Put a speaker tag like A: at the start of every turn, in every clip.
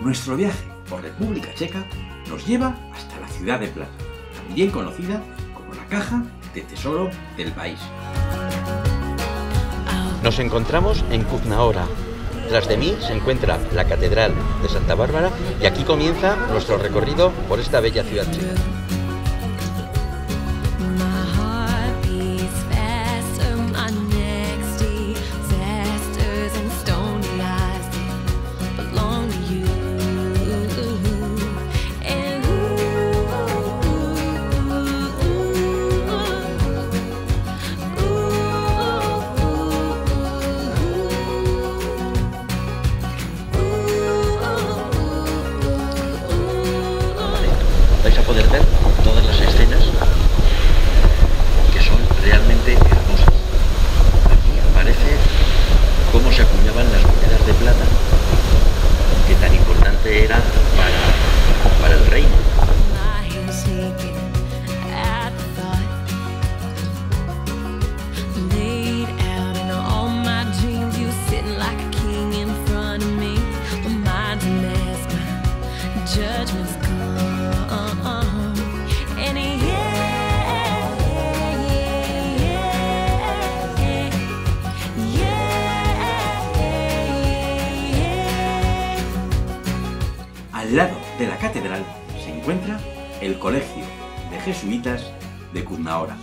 A: Nuestro viaje por República Checa nos lleva hasta la ciudad de Plata, también conocida como la caja de tesoro del país.
B: Nos encontramos en Kutna Hora. Tras de mí se encuentra la Catedral de Santa Bárbara y aquí comienza nuestro recorrido por esta bella ciudad checa. Vais a poder ver todas las escenas que son realmente hermosas. Aquí aparece cómo se acuñaban las monedas de plata, que tan importante era para el reino.
A: Al lado de la catedral se encuentra el Colegio de Jesuitas de Kutna Hora.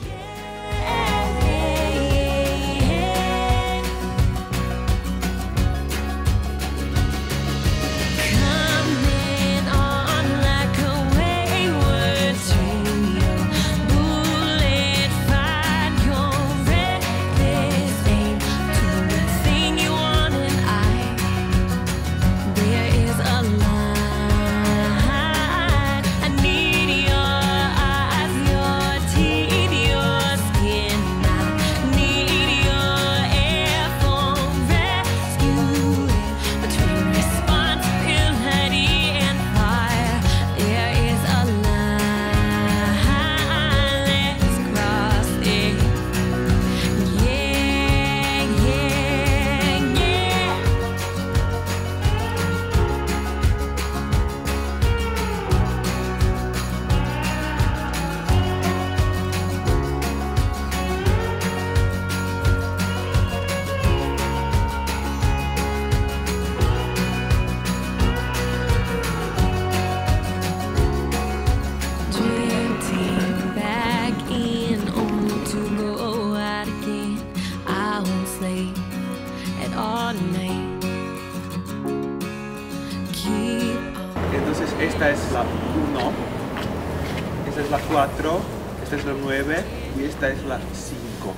C: Entonces esta es la 1, esta es la 4, esta es la 9 y esta es la 5.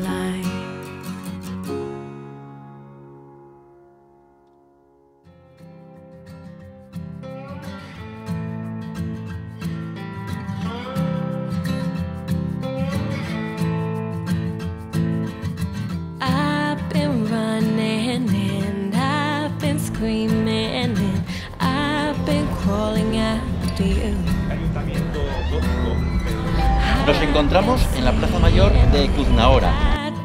B: Nos encontramos en la Plaza Mayor de Kutna Hora.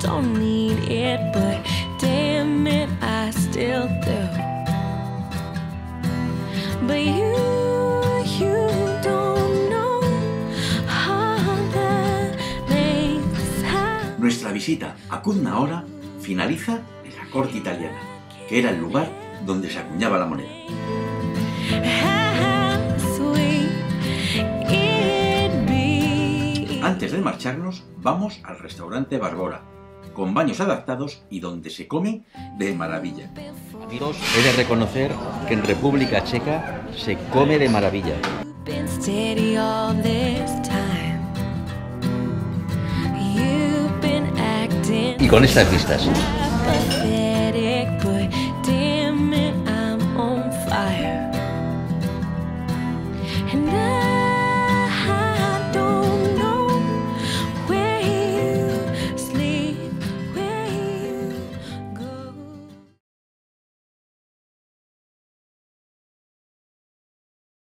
A: Nuestra visita a Kutna Hora finaliza en la corte italiana, que era el lugar donde se acuñaba la moneda. Antes de marcharnos, vamos al restaurante Barbora, con baños adaptados y donde se come de maravilla.
B: Amigos, he de reconocer que en República Checa se come de maravilla. Y con estas vistas.